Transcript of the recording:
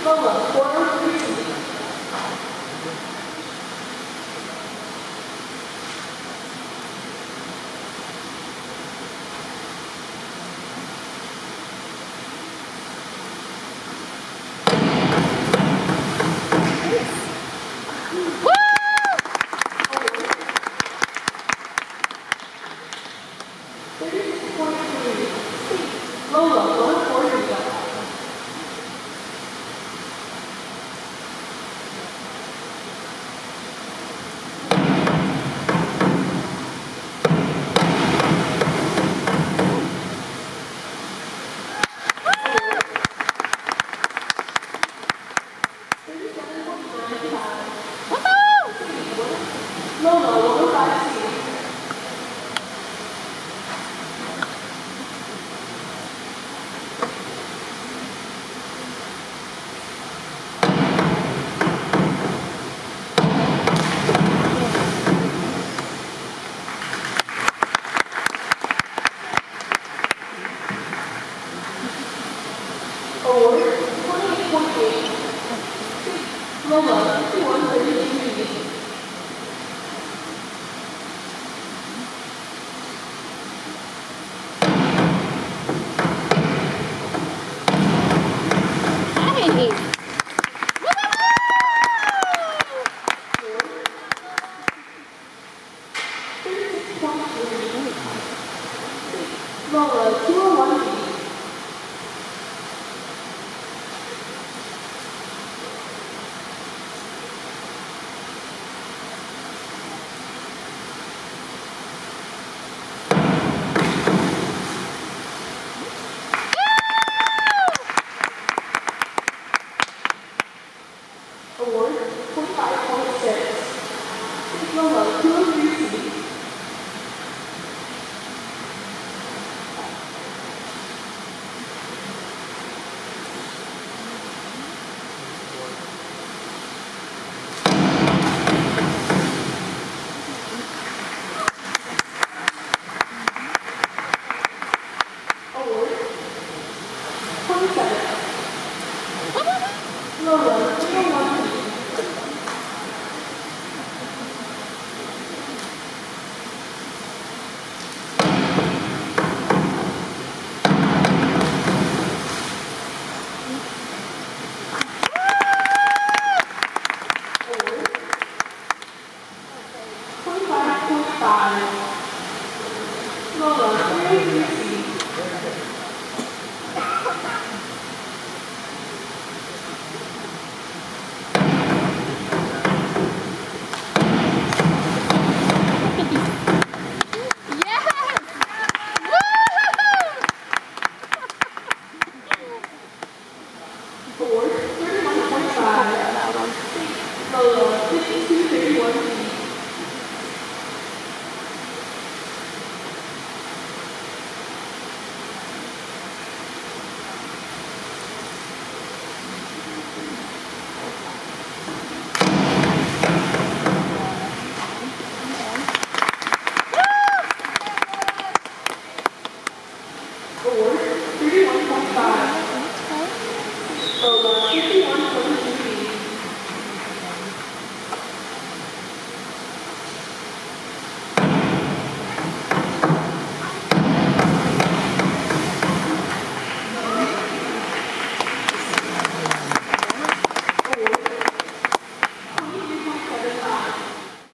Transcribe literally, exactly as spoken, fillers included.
Lola, four three. Lola, one quarter shot. Lola, one five six. Award twenty-eight point eight. Lola, fifty-one thirty-two. Lola, two oh one. Award twenty-five point six. Lola, two oh three. Award twenty-seven. Lola, three oh one. twenty-five point five. Lola, three oh three. Award thirty-one point five. Lola,